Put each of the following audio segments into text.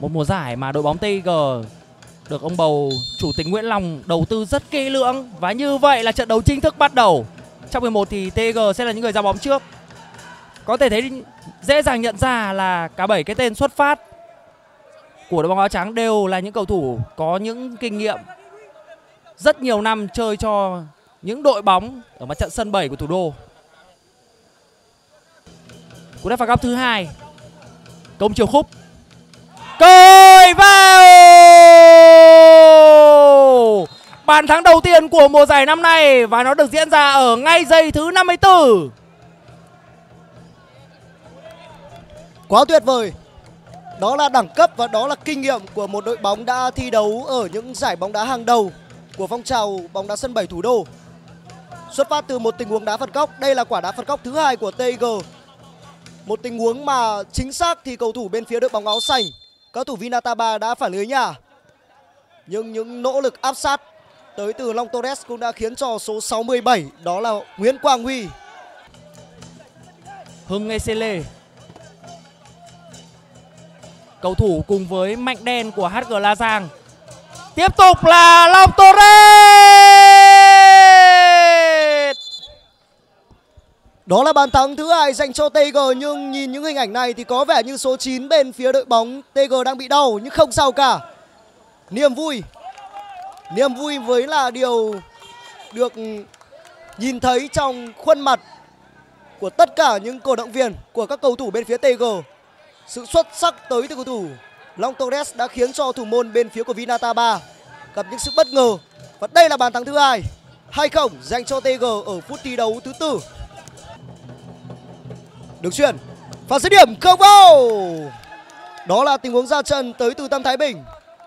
Một mùa giải mà đội bóng TIG được ông bầu chủ tịch Nguyễn Long đầu tư rất kỹ lưỡng. Và như vậy là trận đấu chính thức bắt đầu. Trong 11 thì TIG sẽ là những người ra bóng trước. Có thể thấy dễ dàng nhận ra là cả 7 cái tên xuất phát của đội bóng áo trắng đều là những cầu thủ có những kinh nghiệm rất nhiều năm chơi cho những đội bóng ở mặt trận sân 7 của thủ đô. Cú đá phạt góc thứ hai. Công chiều khúc. Cơi vào! Bàn thắng đầu tiên của mùa giải năm nay và nó được diễn ra ở ngay giây thứ 54. Quá tuyệt vời. Đó là đẳng cấp và đó là kinh nghiệm của một đội bóng đã thi đấu ở những giải bóng đá hàng đầu của phong trào bóng đá sân 7 thủ đô. Xuất phát từ một tình huống đá phạt góc, đây là quả đá phạt góc thứ hai của TIG. Một tình huống mà chính xác thì cầu thủ bên phía đội bóng áo xanh, cầu thủ Vinataba đã phản lưới nhà. Nhưng những nỗ lực áp sát tới từ Long Torres cũng đã khiến cho số 67 đó là Nguyễn Quang Huy. Hưng Esele, cầu thủ cùng với Mạnh Đen của HG La Giang. Tiếp tục là Long Torres. Đó là bàn thắng thứ hai dành cho TIG, nhưng nhìn những hình ảnh này thì có vẻ như số 9 bên phía đội bóng TIG đang bị đau, nhưng không sao cả. Niềm vui với là điều được nhìn thấy trong khuôn mặt của tất cả những cổ động viên của các cầu thủ bên phía TIG. Sự xuất sắc tới từ cầu thủ Long Torres đã khiến cho thủ môn bên phía của Vinataba gặp những sự bất ngờ. Và đây là bàn thắng thứ hai 2-0 dành cho TIG ở phút thi đấu thứ tư. Được chuyền, pha dứt điểm không vào. Đó là tình huống ra chân tới từ Tâm Thái Bình.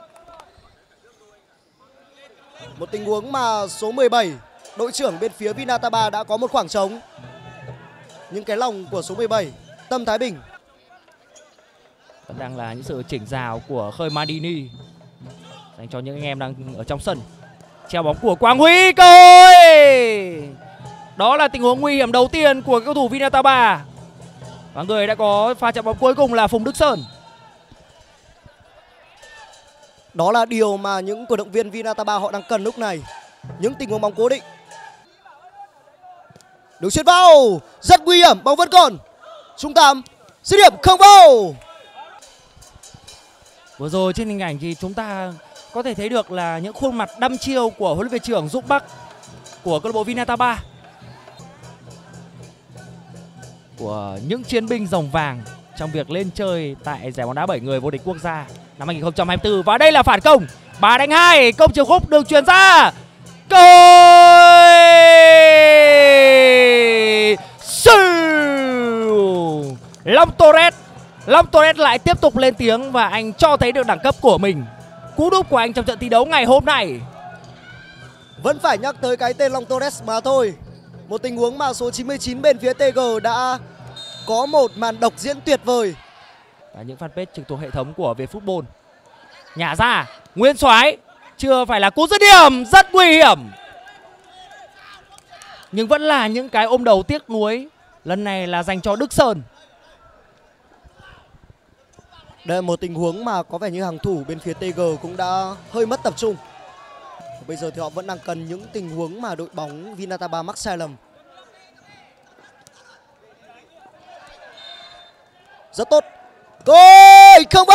Một tình huống mà số 17 đội trưởng bên phía Vinataba đã có một khoảng trống. Nhưng cái lòng của số 17 Tâm Thái Bình vẫn đang là những sự chỉnh rào của Khơi Madini dành cho những anh em đang ở trong sân. Treo bóng của Quang Huy, cơ hội. Đó là tình huống nguy hiểm đầu tiên của cầu thủ Vinataba. Và người đã có pha chạm bóng cuối cùng là Phùng Đức Sơn. Đó là điều mà những cổ động viên Vinataba họ đang cần lúc này. Những tình huống bóng cố định. Được chuyền vào, rất nguy hiểm, bóng vẫn còn. Trung Tam, dứt điểm không vào. Vừa rồi trên hình ảnh thì chúng ta có thể thấy được là những khuôn mặt đăm chiêu của huấn luyện viên trưởng Dũng Bắc của câu lạc bộ Vinataba, của những chiến binh rồng vàng trong việc lên chơi tại giải bóng đá 7 người vô địch quốc gia năm 2024. Và đây là phản công 3-2, công chiều khúc được chuyền ra. Cơ hội! Long Torres lại tiếp tục lên tiếng và anh cho thấy được đẳng cấp của mình. Cú đúp của anh trong trận thi đấu ngày hôm nay. Vẫn phải nhắc tới cái tên Long Torres mà thôi. Một tình huống mà số 99 bên phía TG đã có một màn độc diễn tuyệt vời. Và những fanpage trực thuộc hệ thống của Vietfootball. Nhả ra, Nguyên Soái, chưa phải là cú dứt điểm rất nguy hiểm. Nhưng vẫn là những cái ôm đầu tiếc nuối. Lần này là dành cho Đức Sơn. Đây là một tình huống mà có vẻ như hàng thủ bên phía TG cũng đã hơi mất tập trung. Bây giờ thì họ vẫn đang cần những tình huống mà đội bóng Vinataba mắc sai lầm. Rất tốt. Gol không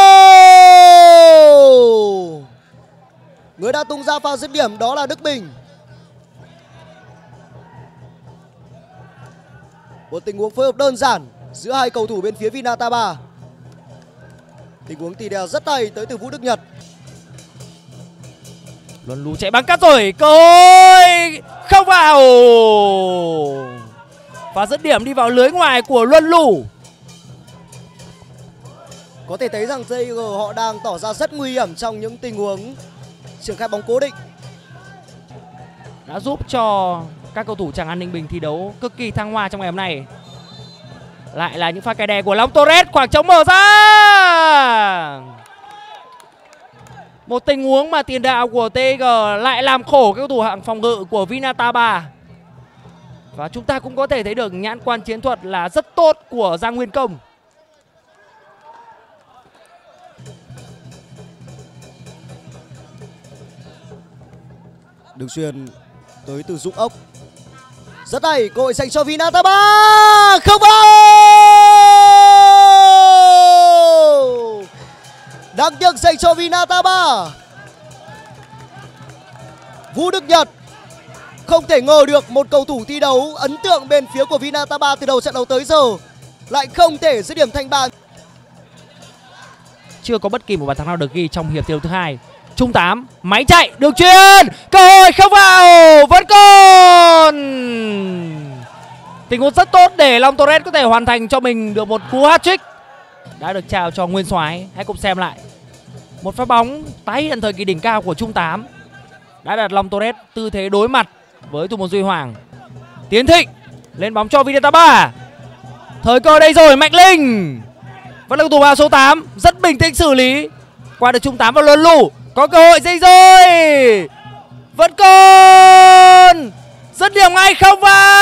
vào. Người đã tung ra pha dứt điểm đó là Đức Bình. Một tình huống phối hợp đơn giản giữa hai cầu thủ bên phía Vinataba. Tình huống tỉ đè rất hay tới từ Vũ Đức Nhật. Luân Lù chạy băng cắt rồi, cơ hội không vào. Và dứt điểm đi vào lưới ngoài của Luân Lù. Có thể thấy rằng TIG họ đang tỏ ra rất nguy hiểm trong những tình huống triển khai bóng cố định. Đã giúp cho các cầu thủ Tràng An Ninh Bình thi đấu cực kỳ thăng hoa trong ngày hôm nay. Lại là những pha cày đè của Long Torres, khoảng trống mở ra. Một tình huống mà tiền đạo của TIG lại làm khổ các cầu thủ hạng phòng ngự của Vinataba. Và chúng ta cũng có thể thấy được nhãn quan chiến thuật là rất tốt của Giang Nguyên Công. Đường chuyền tới từ Dũng Ốc. Rất hay, cơ hội dành cho Vinataba. Không vào. Đáng tiếc dành cho Vinataba. Vũ Đức Nhật không thể ngờ được một cầu thủ thi đấu ấn tượng bên phía của Vinataba từ đầu trận đấu tới giờ lại không thể dứt điểm thành bàn. Chưa có bất kỳ một bàn thắng nào được ghi trong hiệp thi đấu thứ hai. Trung 8, máy chạy, đường chuyền, cơ hội không vào, vẫn còn. Tình huống rất tốt để Long Torres có thể hoàn thành cho mình được một cú hat-trick. Đã được trao cho Nguyên Soái. Hãy cùng xem lại. Một pha bóng tái hiện thời kỳ đỉnh cao của Trung 8 đã đặt Long Torres tư thế đối mặt với thủ môn Duy Hoàng. Tiến Thịnh lên bóng cho Vinataba. Thời cơ đây rồi, Mạnh Linh vẫn là cầu thủ vào số 8, rất bình tĩnh xử lý qua được Trung 8 và luân lù. Có cơ hội dây rồi, vẫn còn, dứt điểm ngay không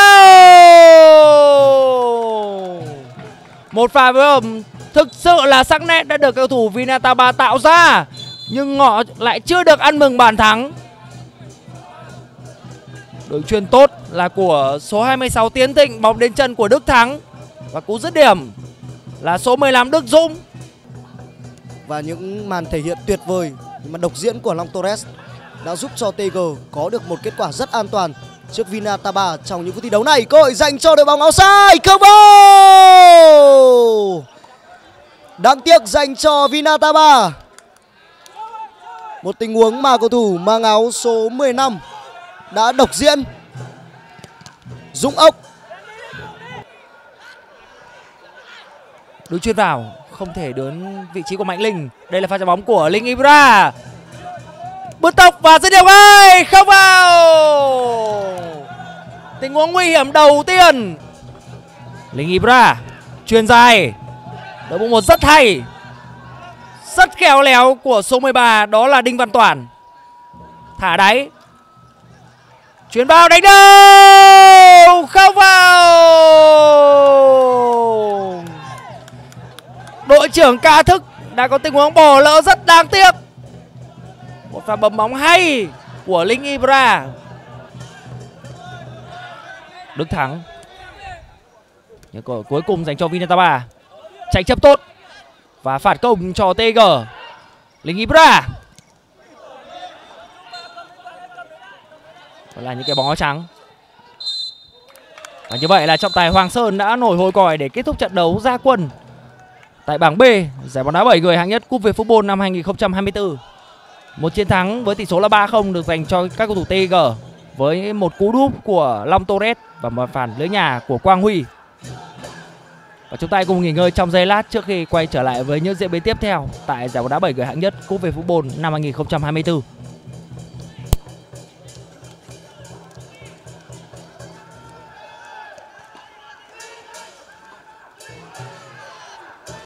vào. Một pha phối hợp thực sự là sắc nét đã được cầu thủ Vinataba tạo ra, nhưng họ lại chưa được ăn mừng bàn thắng. Đường chuyền tốt là của số 26 Tiến Thịnh, bóng đến chân của Đức Thắng và cú dứt điểm là số 15 Đức Dũng. Và những màn thể hiện tuyệt vời, những màn độc diễn của Long Torres đã giúp cho TG có được một kết quả rất an toàn trước Vinataba trong những phút thi đấu này. Cơ hội dành cho đội bóng áo xanh, không vào. Đáng tiếc dành cho Vinataba. Một tình huống mà cầu thủ mang áo số 15 đã độc diễn. Dũng Ốc. Đường chuyền vào, không thể đến vị trí của Mạnh Linh. Đây là pha chạm bóng của Linh Ibra. Bứt tốc và dứt điểm ngay, không vào. Tình huống nguy hiểm đầu tiên. Linh Ibra chuyền dài, đội bóng một rất hay, rất khéo léo của số 13, đó là Đinh Văn Toản. Thả đáy, chuyền vào đánh đầu, không vào. Đội trưởng Ca Thức đã có tình huống bỏ lỡ rất đáng tiếc. Một pha bấm bóng hay của Linh Ibra. Đức Thắng, nhưng cơ hội cuối cùng dành cho Vinataba. Tranh chấp tốt và phạt công cho TG. Linh Ibra. Đó là những cái bóng áo trắng. Và như vậy là trọng tài Hoàng Sơn đã nổi hồi còi để kết thúc trận đấu ra quân tại bảng B giải bóng đá 7 người hạng nhất Cúp Việt Football năm 2024. Một chiến thắng với tỷ số là 3-0 được dành cho các cầu thủ TG với một cú đúp của Long Torres và một phản lưới nhà của Quang Huy. Và chúng ta cùng nghỉ ngơi trong giây lát trước khi quay trở lại với những diễn biến tiếp theo tại giải bóng đá 7 người hạng nhất Cúp Việt Football năm 2024.